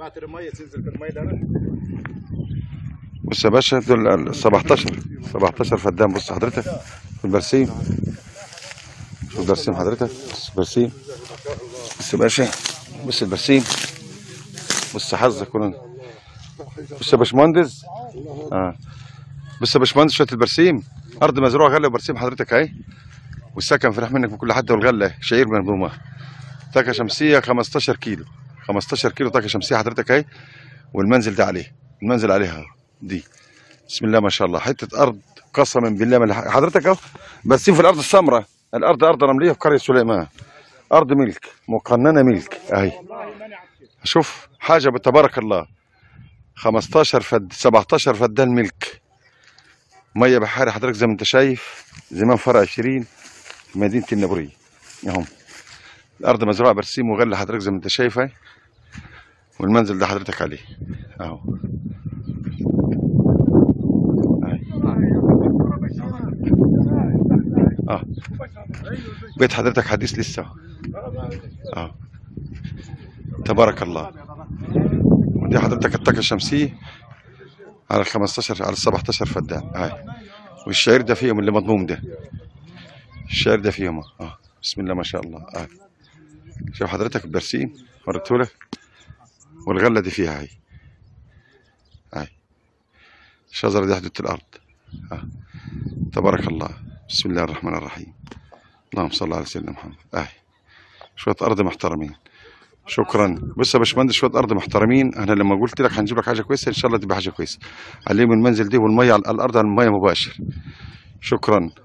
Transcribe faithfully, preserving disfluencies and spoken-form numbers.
خاطر الميه تنزل في الميه ده. بص يا باشا دول سبعتاشر سبعتاشر فدان. بص حضرتك في البرسيم، شوف البرسيم حضرتك، بص البرسيم، بص يا باشا، بص البرسيم، بص حظك. بص يا باشمهندس، اه بص يا باشمهندس شويه البرسيم، ارض مزروعه غله وبرسيم حضرتك اهي، والسكن فرح منك من كل حد، والغله شعير منظومه، طاقه شمسيه خمستاشر كيلو، خمستاشر كيلو طاقه شمسيه حضرتك اهي، والمنزل ده عليه، المنزل عليها دي. بسم الله ما شاء الله، حته ارض قسما بالله من حضرتك اهو، برسيم في الارض السمراء، الارض ارض رمليه في قريه سليمان، ارض ملك مقننه ملك اهي. شوف حاجه بتبارك الله، خمستاشر فد سبعتاشر فدان ملك، ميه بحاري حضرتك زي ما انت شايف، زمان فرع عشرين في مدينه النبوريه اهو. الارض مزروعه برسيم وغله حضرتك زي ما انت شايف اهي، والمنزل ده حضرتك عليه اهو. اه بيت حضرتك حديث لسه اه، تبارك الله. ودي حضرتك الطاقه الشمسيه على ال خمستاشر على ال سبعتاشر فدان هاي، والشعير ده فيهم اللي مضموم ده، الشعير ده فيهم اه. بسم الله ما شاء الله اه. شوف حضرتك البرسيم وريتهولك، والغله دي فيها هاي هاي، الشجره دي حدود الارض اه. تبارك الله. بسم الله الرحمن الرحيم، اللهم صل على سيدنا محمد اهي. شويه ارض محترمين. شكرا. بص يا باشمهندس شويه ارض محترمين، انا لما قلت لك هنجيب لك حاجه كويسه ان شاء الله تبقى حاجه كويسه. عليهم المنزل دي والميه على الارض على الميه مباشر. شكرا.